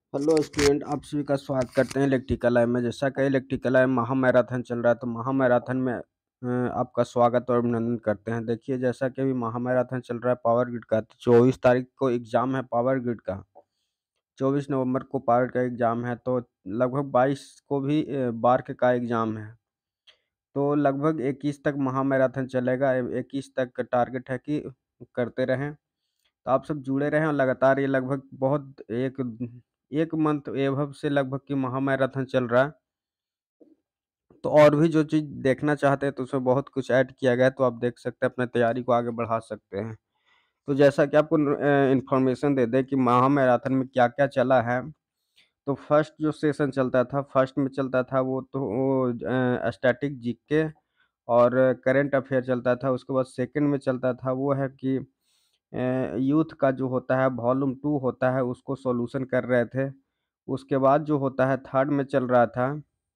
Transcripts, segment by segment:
Hello student, आप सभी का स्वागत करते हैं इलेक्ट्रिकल लाइव में। जैसा कि इलेक्ट्रिकल लाइव महा मैराथन चल रहा है, तो महा मैराथन में आपका स्वागत और अभिनंदन करते हैं। देखिए, जैसा कि अभी महा मैराथन चल रहा है पावर ग्रिड का, तो 24 तारीख को एग्जाम है पावर ग्रिड का। 24 नवंबर को पावर का एग्जाम है, तो लगभग 22 को भी बार्क का एग्जाम है। तो लगभग 21 तक महा मैराथन चलेगा। 21 तक का टारगेट है कि करते रहें। तो आप सब जुड़े रहें और लगातार ये लगभग बहुत एक मंथ एभव से लगभग कि महा मैराथन चल रहा है। तो और भी जो चीज़ देखना चाहते हैं तो उसमें बहुत कुछ ऐड किया गया है, तो आप देख सकते हैं, अपने तैयारी को आगे बढ़ा सकते हैं। तो जैसा कि आपको इन्फॉर्मेशन दे दें कि महा मैराथन में क्या-क्या चला है। तो फर्स्ट जो सेशन चलता था, फर्स्ट में चलता था वो स्टैटिक जीके और करंट अफेयर चलता था। उसके बाद सेकंड में चलता था वो है कि यूथ का जो होता है वॉल्यूम 2 होता है, उसको सॉल्यूशन कर रहे थे। उसके बाद जो होता है थर्ड में चल रहा था,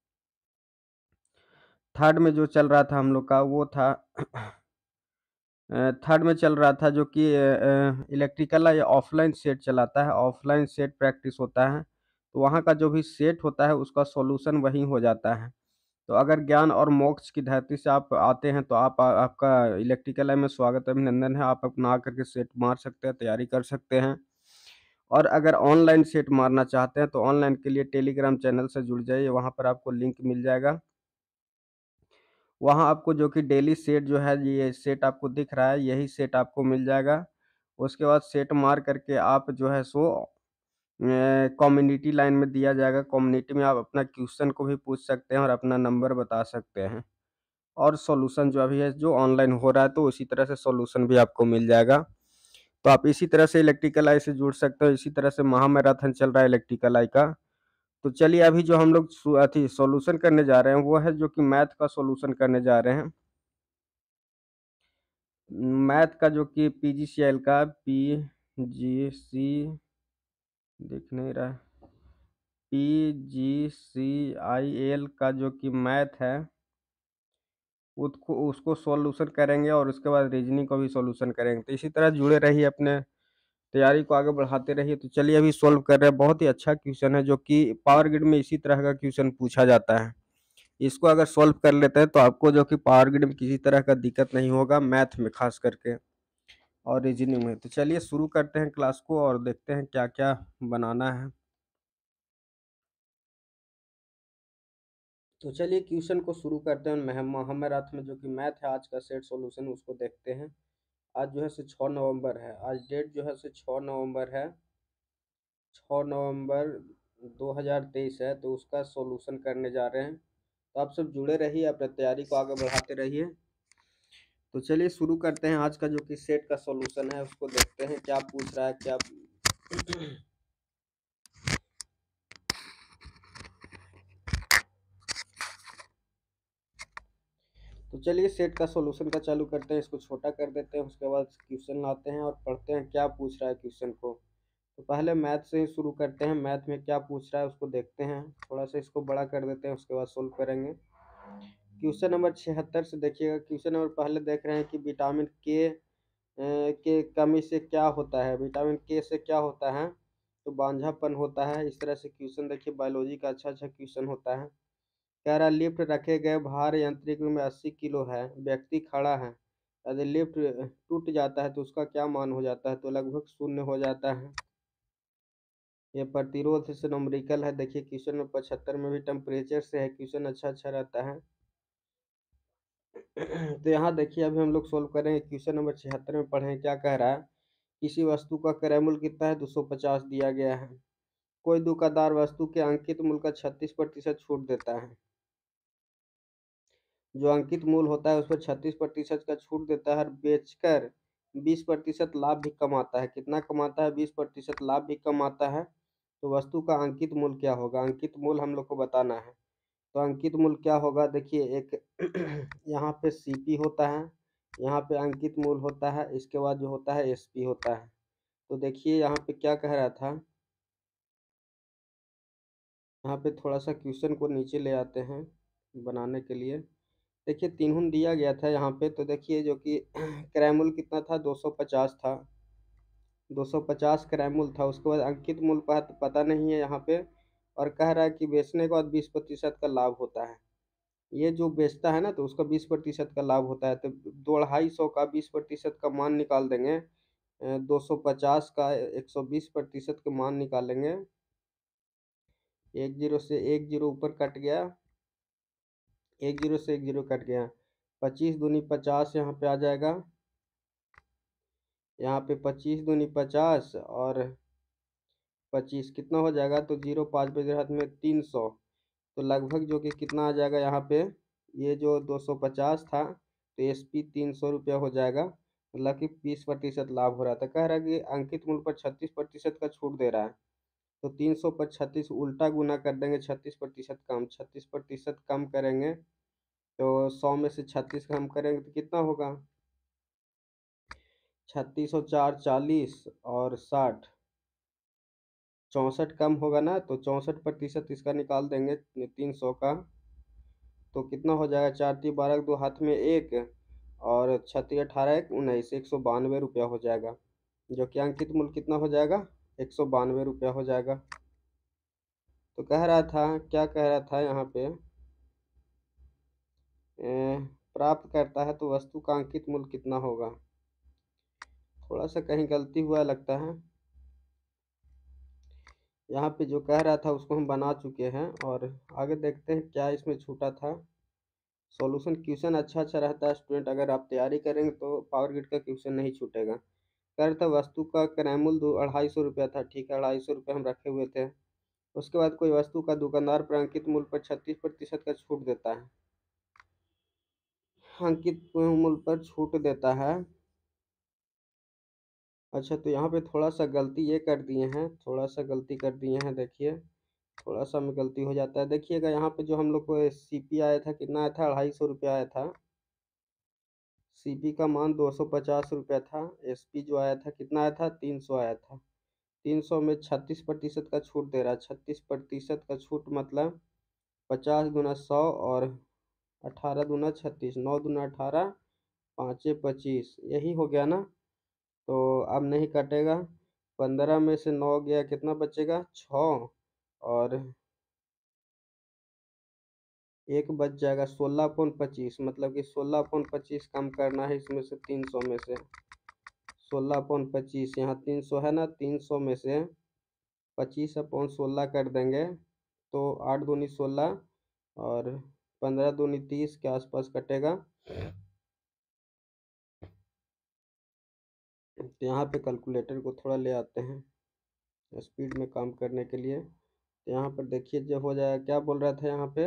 थर्ड में जो चल रहा था हम लोग का वो था थर्ड में चल रहा था जो कि इलेक्ट्रिकल या ऑफलाइन सेट चलाता है, ऑफलाइन सेट प्रैक्टिस होता है। तो वहाँ का जो भी सेट होता है उसका सॉल्यूशन वहीं हो जाता है। तो अगर ज्ञान और मोक्ष की धरती से आप आते हैं तो आपका इलेक्ट्रिकल लाइन में स्वागत अभिनंदन है। आप अपना आकर के सेट मार सकते हैं, तैयारी कर सकते हैं। और अगर ऑनलाइन सेट मारना चाहते हैं तो ऑनलाइन के लिए टेलीग्राम चैनल से जुड़ जाइए, वहाँ पर आपको लिंक मिल जाएगा। वहाँ आपको जो कि डेली सेट जो है, ये सेट आपको दिख रहा है, यही सेट आपको मिल जाएगा। उसके बाद सेट मार करके आप जो है सो कम्युनिटी लाइन में दिया जाएगा। कम्युनिटी में आप अपना क्वेश्चन को भी पूछ सकते हैं और अपना नंबर बता सकते हैं। और सॉल्यूशन जो अभी है जो ऑनलाइन हो रहा है, तो उसी तरह से सॉल्यूशन भी आपको मिल जाएगा। तो आप इसी तरह से इलेक्ट्रिकल आई से जुड़ सकते हो। इसी तरह से महा मैराथन चल रहा है इलेक्ट्रिकल आई का। तो चलिए, अभी जो हम लोग सॉल्यूशन करने जा रहे हैं वो है जो कि मैथ का सॉल्यूशन करने जा रहे हैं। मैथ का जो कि पीजीसीएल का पीजीसी दिख नहीं रहा है, पीजीसीआईएल का जो कि मैथ है उसको उसको सॉल्यूशन करेंगे और उसके बाद रीजनिंग को भी सॉल्यूशन करेंगे। तो इसी तरह जुड़े रहिए, अपने तैयारी को आगे बढ़ाते रहिए। तो चलिए, अभी सॉल्व कर रहे हैं। बहुत ही अच्छा क्वेश्चन है जो कि पावर ग्रिड में इसी तरह का क्वेश्चन पूछा जाता है। इसको अगर सॉल्व कर लेते हैं तो आपको जो कि पावर ग्रिड में किसी तरह का दिक्कत नहीं होगा, मैथ में खास करके और रीजनिंग में। तो चलिए शुरू करते हैं क्लास को और देखते हैं क्या-क्या बनाना है। तो चलिए क्वेश्चन को शुरू करते हैं। महामैराथ में जो कि मैथ है, आज का सेट सॉल्यूशन उसको देखते हैं। आज जो है से 6 नवंबर है। आज डेट जो है से 6 नवंबर है। 6 नवंबर 2023 है, तो उसका सॉल्यूशन करने जा रहे हैं। तो आप सब जुड़े रहिए, अपने तैयारी को आगे बढ़ाते रहिए। तो चलिए शुरू करते हैं। आज का जो कि सेट का सॉल्यूशन है उसको देखते हैं क्या पूछ रहा है क्या। तो चलिए सेट का सॉल्यूशन का चालू करते हैं। इसको छोटा कर देते हैं, उसके बाद क्वेश्चन लाते हैं और पढ़ते हैं क्या पूछ रहा है क्वेश्चन को। तो पहले मैथ से ही शुरू करते हैं। मैथ में क्या पूछ रहा है उसको देखते हैं। थोड़ा सा इसको बड़ा कर देते हैं, उसके बाद सोल्व करेंगे। क्वेश्चन नंबर 76 से देखिएगा। क्वेश्चन नंबर पहले देख रहे हैं कि विटामिन के कमी से क्या होता है। विटामिन के से क्या होता है, तो बांझापन होता है। इस तरह से क्वेश्चन देखिए, बायोलॉजी का अच्छा अच्छा क्वेश्चन होता है। कह रहा लिफ्ट रखे गए भार यांत्रिक रूप में 80 किलो है, व्यक्ति खड़ा है। यदि लिफ्ट टूट जाता है तो उसका क्या मान हो जाता है, तो लगभग शून्य हो जाता है। ये प्रतिरोध से न्यूमेरिकल है। देखिए क्वेश्चन नंबर 75 में भी टेम्परेचर से है। क्वेश्चन अच्छा अच्छा रहता है। तो यहाँ देखिए, अभी हम लोग सोल्व करेंगे। क्वेश्चन नंबर 76 में पढ़ें क्या कह रहा है। किसी वस्तु का क्रय मूल्य कितना है, 250 दिया गया है। कोई दुकानदार वस्तु के अंकित मूल्य का 36% छूट देता है। जो अंकित मूल्य होता है उस पर 36% का छूट देता है और बेचकर 20% लाभ भी कमाता है। कितना कमाता है, 20% लाभ भी कमाता है। तो वस्तु का अंकित मूल्य क्या होगा, अंकित मूल्य हम लोग को बताना है। तो अंकित मूल्य क्या होगा, देखिए एक यहाँ पे सीपी होता है, यहाँ पे अंकित मूल्य होता है, इसके बाद जो होता है एसपी होता है। तो देखिए यहाँ पे क्या कह रहा था, यहाँ पे थोड़ा सा क्वेश्चन को नीचे ले आते हैं बनाने के लिए। देखिए तीनों दिया गया था यहाँ पे। तो देखिए जो कि क्रय मूल्य कितना था, 250 था। 250 क्रय मूल्य था। उसके बाद अंकित मूल्य पता नहीं है यहाँ पे, और कह रहा है कि बेचने के बाद 20% का लाभ होता है। ये जो बेचता है ना तो उसका 20% का लाभ होता है। तो 250 का 20% का मान निकाल देंगे, 250 का 120% का मान निकालेंगे। एक जीरो से एक जीरो ऊपर कट गया, एक जीरो से एक जीरो कट गया। 25 दूनी 50 यहाँ पे आ जाएगा, यहाँ पे 25 दूनी 50 और 25 कितना हो जाएगा, तो 0 5 बजे हाथ में 300। तो लगभग जो कि कितना आ जाएगा यहाँ पे, ये जो 250 था तो SP 300 रुपया हो जाएगा। मतलब कि 20% लाभ हो रहा था। कह रहा है कि अंकित मूल्य पर 36% का छूट दे रहा है। तो 300 पर 36 उल्टा गुना कर देंगे, 36% कम, 36% कम करेंगे तो 100 में से 36 कम करेंगे तो कितना होगा, 36 और 4 40 और 60, 64 कम होगा ना, तो 64% इसका निकाल देंगे 300 का। तो कितना हो जाएगा, 4 3 12 दो हाथ में एक, और 36 18 1 19, 192 रुपया हो जाएगा। जो कि अंकित मूल्य कितना हो जाएगा, 192 रुपया हो जाएगा। तो कह रहा था, क्या कह रहा था यहाँ पे, प्राप्त करता है तो वस्तु का अंकित मूल्य कितना होगा। थोड़ा सा कहीं गलती हुआ लगता है। यहाँ पे जो कह रहा था उसको हम बना चुके हैं, और आगे देखते हैं क्या इसमें छूटा था। सॉल्यूशन क्वेश्चन अच्छा रहता है स्टूडेंट, अगर आप तैयारी करेंगे तो पावर ग्रिड का क्वेश्चन नहीं छूटेगा। कह रहा था वस्तु का क्रय मूल्य 250 रुपया था, ठीक है, 250 रुपये हम रखे हुए थे। उसके बाद कोई वस्तु का दुकानदार पर अंकित मूल्य पर 36% का छूट देता है, अंकित मूल्य पर छूट देता है। अच्छा, तो यहाँ पे थोड़ा सा गलती ये कर दिए हैं, थोड़ा सा गलती कर दिए हैं, देखिए थोड़ा सा में गलती हो जाता है। देखिएगा यहाँ पे जो हम लोग को CP आया था, कितना आया था, 250 रुपया आया था। CP का मान 250 रुपया था। SP जो आया था कितना आया था, 300 आया था। 300 में 36% का छूट दे रहा है। 36% का छूट मतलब 50 गुना 100 और 18 दूना 36, 9 दूना 18, 5 25, यही हो गया ना। तो अब नहीं कटेगा, 15 में से 9 गया, कितना बचेगा, 6, और एक बच जाएगा, 16/25, मतलब कि 16/25 कम करना है इसमें से, 300 में से 16/25, यहाँ 300 है ना, 300 में से 25/16 कर देंगे तो 8 दूनी 16 और 15 दूनी 30 के आसपास कटेगा। तो यहाँ पे कैलकुलेटर को थोड़ा ले आते हैं स्पीड में काम करने के लिए। तो यहाँ पर देखिए जो हो जाएगा, क्या बोल रहा था यहाँ पे,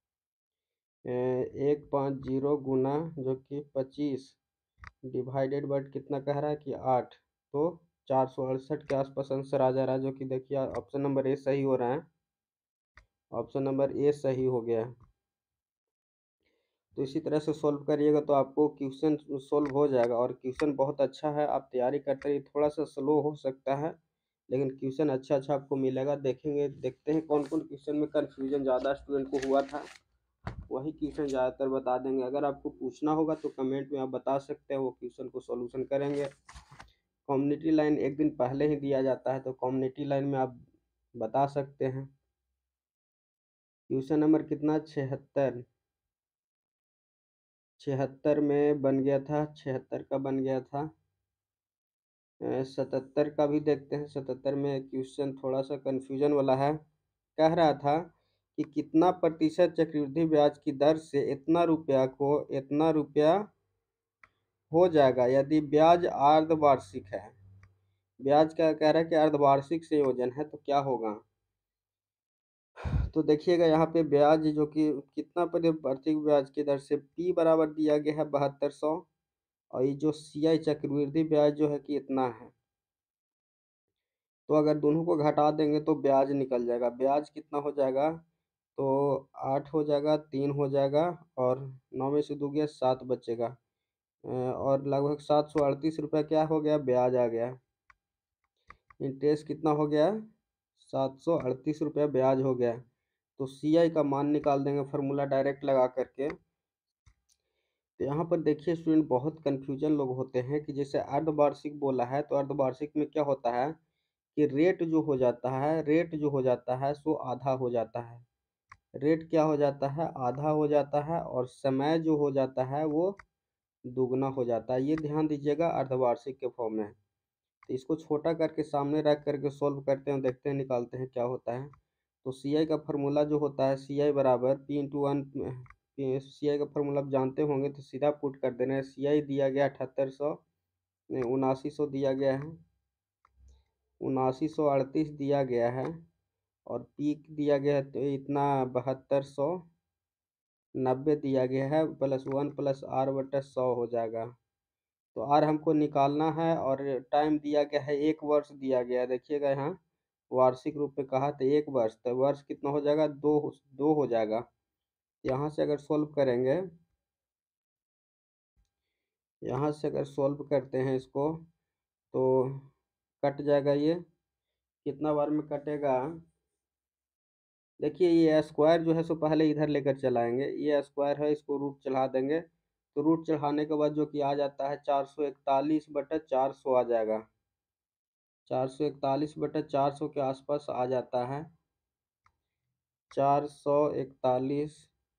150 गुना जो कि 25 डिवाइडेड बाय कितना कह रहा है कि 8, तो 468 के आसपास आंसर आ जा रहा है। जो कि देखिए ऑप्शन नंबर ए सही हो रहा है, ऑप्शन नंबर ए सही हो गया है। तो इसी तरह से सॉल्व करिएगा तो आपको क्वेश्चन सॉल्व हो जाएगा। और क्वेश्चन बहुत अच्छा है, आप तैयारी करते रहिए, थोड़ा सा स्लो हो सकता है लेकिन क्वेश्चन अच्छा अच्छा आपको मिलेगा। देखेंगे, देखते हैं कौन कौन क्वेश्चन में कन्फ्यूजन ज़्यादा स्टूडेंट को हुआ था, वही क्वेश्चन ज़्यादातर बता देंगे। अगर आपको पूछना होगा तो कमेंट में आप बता सकते हैं, वो क्वेश्चन को सॉल्यूशन करेंगे। कम्युनिटी लाइन एक दिन पहले ही दिया जाता है, तो कम्युनिटी लाइन में आप बता सकते हैं। क्वेश्चन नंबर कितना, 76, 76 में बन गया था, 76 का बन गया था। 77 का भी देखते हैं। 77 में क्वेश्चन थोड़ा सा कन्फ्यूजन वाला है। कह रहा था कि कितना प्रतिशत चक्रवृद्धि ब्याज की दर से इतना रुपया हो जाएगा यदि ब्याज अर्धवार्षिक है। ब्याज का कह रहा है कि अर्धवार्षिक संयोजन है तो क्या होगा। तो देखिएगा यहाँ पे ब्याज जो कि कितना प्रतिवर्षिक ब्याज की दर से P बराबर दिया गया है 7200, और ये जो CI चक्रवृद्धि ब्याज जो है कि इतना है। तो अगर दोनों को घटा देंगे तो ब्याज निकल जाएगा। ब्याज कितना हो जाएगा, तो 8 हो जाएगा, 3 हो जाएगा, और 9 में से 2 गया 7 बचेगा, और लगभग 738 रुपया क्या हो गया, ब्याज आ गया। इंटरेस्ट कितना हो गया, 738 रुपया ब्याज हो गया। तो CI का मान निकाल देंगे फार्मूला डायरेक्ट लगा करके। तो यहाँ पर देखिए स्टूडेंट, बहुत कन्फ्यूजन लोग होते हैं कि जैसे अर्धवार्षिक बोला है तो अर्धवार्षिक में क्या होता है कि रेट जो हो जाता है सो आधा हो जाता है। रेट क्या हो जाता है, आधा हो जाता है, और समय जो हो जाता है वो दुगना हो जाता है। ये ध्यान दीजिएगा, अर्धवार्षिक के फॉर्म में। तो इसको छोटा करके सामने रख करके सॉल्व करते हैं, देखते हैं निकालते हैं क्या होता है। तो सी आई का फार्मूला जो होता है, सी आई बराबर P into one. C I का फार्मूला आप जानते होंगे, तो सीधा पुट कर देना है। सी आई दिया गया 7800, 7900 दिया गया है, 7938 दिया गया है, और पीक दिया गया है तो इतना 7290 दिया गया है, प्लस 1 प्लस आर बटा 100 हो जाएगा। तो आर हमको निकालना है, और टाइम दिया गया है 1 वर्ष दिया गया है। देखिएगा यहाँ वार्षिक रूप में कहा तो 1 वर्ष, तो वर्ष कितना हो जाएगा, दो हो जाएगा। यहाँ से अगर सॉल्व करेंगे, यहाँ से अगर सॉल्व करते हैं इसको, तो कट जाएगा। ये कितना बार में कटेगा, देखिए ये स्क्वायर जो है सो पहले इधर लेकर चलाएंगे। ये स्क्वायर है, इसको रूट चढ़ा देंगे, तो रूट चढ़ाने के बाद जो कि आ जाता है 441 बटा 400 आ जाएगा। 441 बटा 400 के आसपास आ जाता है। 441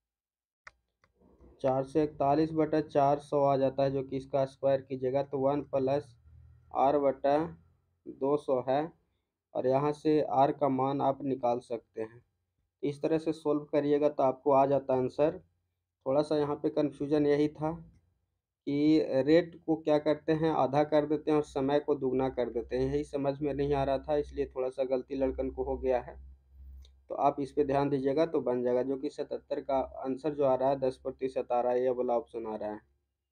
441 बटा 400 आ जाता है, जो कि इसका स्क्वायर कीजिएगा तो 1 प्लस आर बटा 200 है, और यहाँ से आर का मान आप निकाल सकते हैं। इस तरह से सोल्व करिएगा तो आपको आ जाता आंसर। थोड़ा सा यहाँ पे कन्फ्यूजन यही था कि रेट को क्या करते हैं, आधा कर देते हैं और समय को दुगना कर देते हैं। यही समझ में नहीं आ रहा था, इसलिए थोड़ा सा गलती लड़कन को हो गया है। तो आप इस पे ध्यान दीजिएगा तो बन जाएगा, जो कि 77 का आंसर जो आ रहा है 10% आ रहा है, ये वाला ऑप्शन आ रहा है,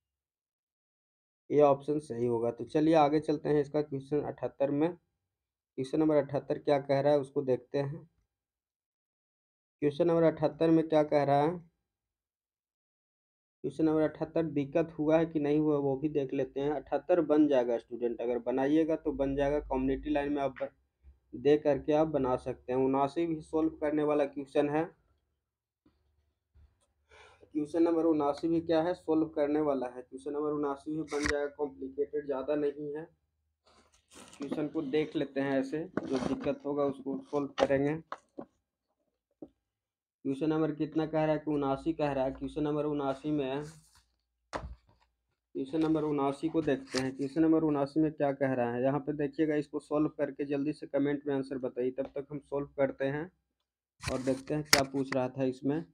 ये ऑप्शन सही होगा। तो चलिए आगे चलते हैं इसका क्वेश्चन 78 में। क्वेश्चन नंबर 78 क्या कह रहा है उसको देखते हैं। क्वेश्चन नंबर 78 में क्या कह रहा है, क्वेश्चन नंबर 78 दिक्कत हुआ है कि नहीं हुआ वो भी देख लेते हैं। 78 बन जाएगा स्टूडेंट, अगर बनाइएगा तो बन जाएगा। कम्युनिटी लाइन में आप दे करके आप बना सकते हैं। 79 भी सोल्व करने वाला क्वेश्चन है। क्वेश्चन नंबर 79 भी क्या है, सोल्व करने वाला है। क्वेश्चन नंबर 79 भी बन जाएगा, कॉम्प्लिकेटेड ज़्यादा नहीं है। क्वेश्चन को देख लेते हैं, ऐसे जो दिक्कत होगा उसको सोल्व करेंगे। क्वेश्चन नंबर कितना कह रहा है कि 79 कह रहा है। क्वेश्चन नंबर 79 में, क्वेश्चन नंबर 79 को देखते हैं। क्वेश्चन नंबर 79 में क्या कह रहा है, यहाँ पे देखिएगा। इसको सोल्व करके जल्दी से कमेंट में आंसर बताइए, तब तक हम सोल्व करते हैं और देखते हैं क्या पूछ रहा था इसमें।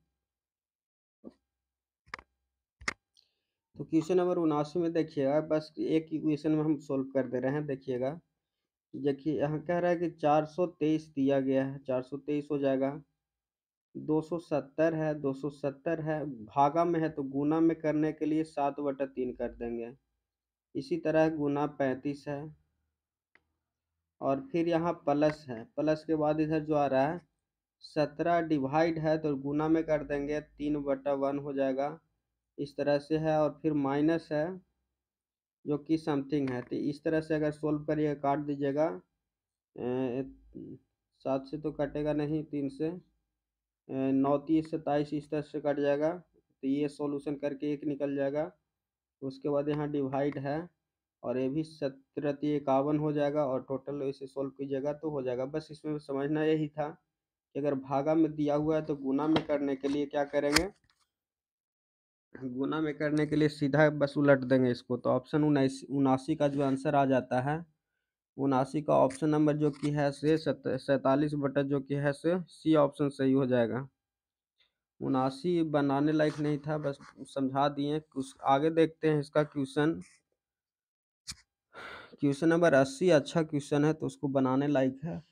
तो क्वेश्चन नंबर 79 में देखिएगा, बस एक इक्वेशन में हम सोल्व कर दे रहे हैं। देखिएगा, देखिए यहाँ कह रहा है कि 423 दिया गया है, 423 हो जाएगा। 270 है, 270 है, भागा में है तो गुना में करने के लिए 7/3 कर देंगे। इसी तरह गुना 35 है, और फिर यहाँ प्लस है। प्लस के बाद इधर जो आ रहा है 17 डिवाइड है, तो गुना में कर देंगे 3/1 हो जाएगा। इस तरह से है, और फिर माइनस है जो कि समथिंग है। तो इस तरह से अगर सोल्व करिएगा, काट दीजिएगा। 7 से तो कटेगा नहीं, 3 से 9 30 27, इस तरह से कट जाएगा। तो ये सॉल्यूशन करके एक निकल जाएगा। उसके बाद यहाँ डिवाइड है, और ये भी 17×51 हो जाएगा, और टोटल इसे सोल्व कीजिएगा तो हो जाएगा। बस इसमें समझना यही था कि अगर भागा में दिया हुआ है तो गुना में करने के लिए क्या करेंगे, गुना में करने के लिए सीधा बस उलट देंगे इसको। तो ऑप्शन 79 का जो आंसर आ जाता है, 79 का ऑप्शन नंबर जो कि है से 47 बटा जो कि है से सी ऑप्शन सही हो जाएगा। 79 बनाने लायक नहीं था, बस समझा दिए। कुछ आगे देखते हैं इसका क्वेश्चन। क्वेश्चन नंबर 80 अच्छा क्वेश्चन है, तो उसको बनाने लायक है।